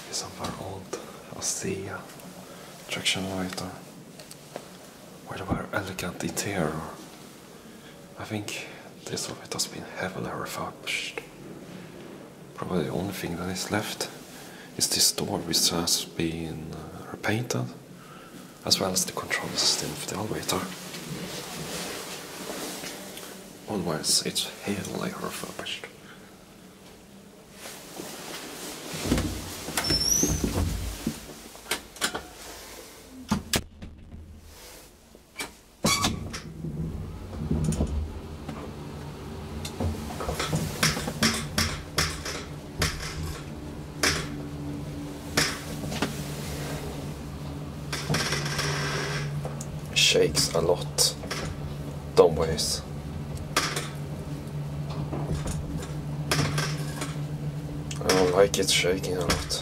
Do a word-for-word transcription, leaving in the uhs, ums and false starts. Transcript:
Is of our old ASEA Traction lighter, where they were elegant interior. I think this of it has been heavily refurbished. Probably the only thing that is left is this door, which has been uh, repainted, as well as the control system of the elevator. Otherwise, it's heavily refurbished. Shakes a lot, dumb ways. I don't like it shaking a lot.